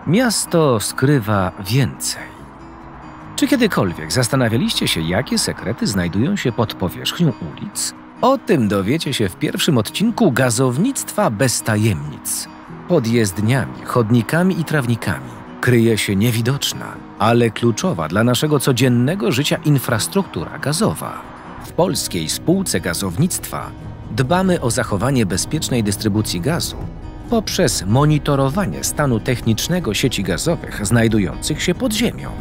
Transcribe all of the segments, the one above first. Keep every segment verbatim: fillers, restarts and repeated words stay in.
Miasto skrywa więcej. Czy kiedykolwiek zastanawialiście się, jakie sekrety znajdują się pod powierzchnią ulic? O tym dowiecie się w pierwszym odcinku Gazownictwa bez tajemnic. Pod jezdniami, chodnikami i trawnikami kryje się niewidoczna, ale kluczowa dla naszego codziennego życia infrastruktura gazowa. W Polskiej Spółce Gazownictwa dbamy o zachowanie bezpiecznej dystrybucji gazu poprzez monitorowanie stanu technicznego sieci gazowych znajdujących się pod ziemią.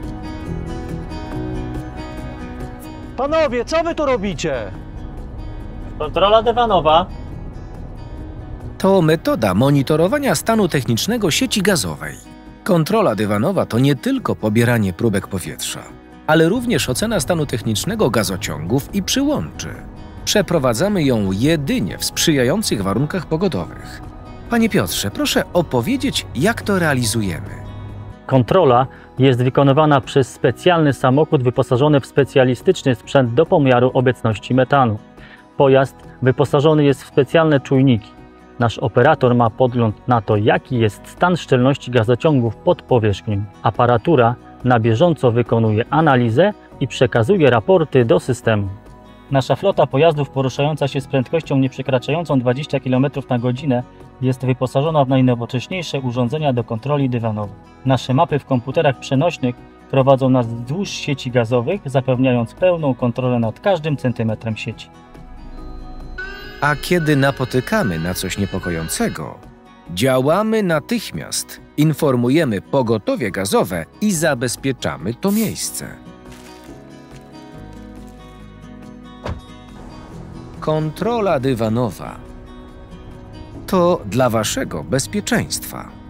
Panowie, co wy tu robicie? Kontrola dywanowa. To metoda monitorowania stanu technicznego sieci gazowej. Kontrola dywanowa to nie tylko pobieranie próbek powietrza, ale również ocena stanu technicznego gazociągów i przyłączy. Przeprowadzamy ją jedynie w sprzyjających warunkach pogodowych. Panie Piotrze, proszę opowiedzieć, jak to realizujemy. Kontrola jest wykonywana przez specjalny samochód wyposażony w specjalistyczny sprzęt do pomiaru obecności metanu. Pojazd wyposażony jest w specjalne czujniki. Nasz operator ma podgląd na to, jaki jest stan szczelności gazociągów pod powierzchnią. Aparatura na bieżąco wykonuje analizę i przekazuje raporty do systemu. Nasza flota pojazdów poruszająca się z prędkością nieprzekraczającą dwadzieścia kilometrów na godzinę jest wyposażona w najnowocześniejsze urządzenia do kontroli dywanowej. Nasze mapy w komputerach przenośnych prowadzą nas wzdłuż sieci gazowych, zapewniając pełną kontrolę nad każdym centymetrem sieci. A kiedy napotykamy na coś niepokojącego, działamy natychmiast, informujemy pogotowie gazowe i zabezpieczamy to miejsce. Kontrola dywanowa to dla waszego bezpieczeństwa.